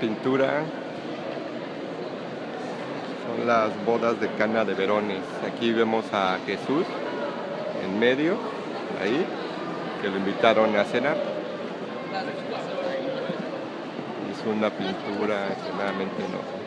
pintura son las bodas de Cana de Verones. Aquí vemos a Jesús en medio, ahí, que lo invitaron a cenar. Hizo una pintura extremadamente enorme.